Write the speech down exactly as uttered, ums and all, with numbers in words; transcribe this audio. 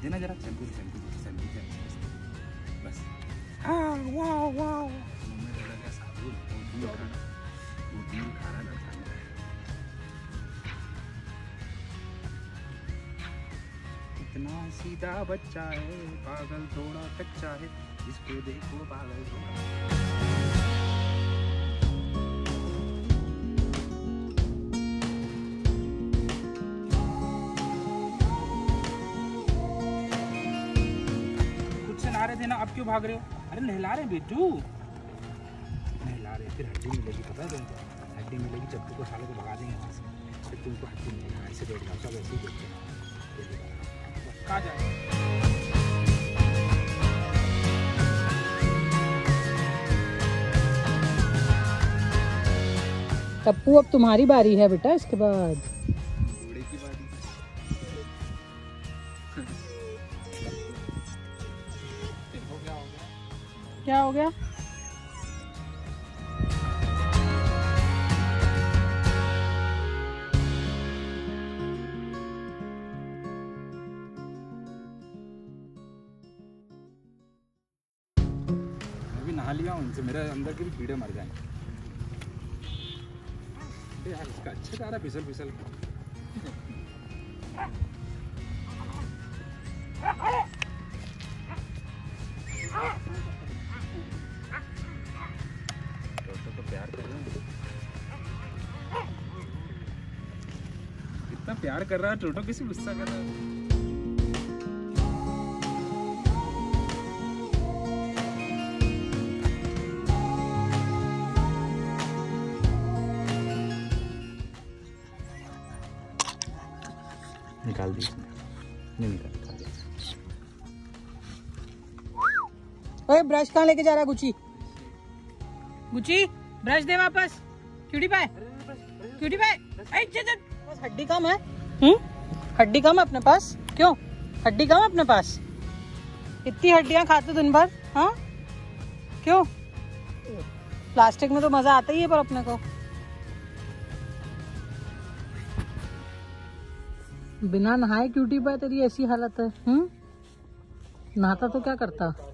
देना जरा shampoo shampoo shampoo से बस। हाँ वाह वाह मम्मी लगा क्या साबुन वो दूध खा रहा लड़का। इतना सीधा बच्चा है पागल थोड़ा कच्चा है इसको देखो पागल थोड़ा। कुछ से नहा रहे थे ना, अब क्यों भाग रहे हो? अरे नहला रहे बेटू, नहला रहे फिर हड्डी मिलेगी, पता है तुमको? हड्डी मिलेगी, चप्पू को सालों को भगा देंगे वहाँ से, फिर तुमको हड्डी मिलेगी। ऐसे बैठ जाओ, सब ऐसे ही देखते हैं। कहाँ जाए? टप्पू अब तुम्हारी बारी है बेटा, इसके बाद घोड़े की बारी। देखो क्या हो गया? क्या हो गया? मैं भी नहा लिया हूँ, इनसे मेरे अंदर के भी कीड़े मर जाएंगे। यार इसका अच्छा जा रहा है फिसल फिसल। टोटो तो प्यार कर रहा है, इतना प्यार कर रहा है टोटो, किसी गुस्सा कर रहा है? निकाल दी, नहीं निकाल निकाल दिया। ओए ब्रश कहाँ लेके जा रहा है गुची? गुची ब्रश दे वापस। क्यूटी पाए, क्यूटी पाए। बस हड्डी कम है। हम्म हड्डी कम है अपने पास? क्यों हड्डी कम है अपने पास? इतनी हड्डियां खाते दिन भर? हाँ क्यों? प्लास्टिक में तो मजा आता ही है पर अपने को। बिना नहाए क्यूटी पाए तेरी ऐसी हालत है। हम्म नहाता तो क्या करता?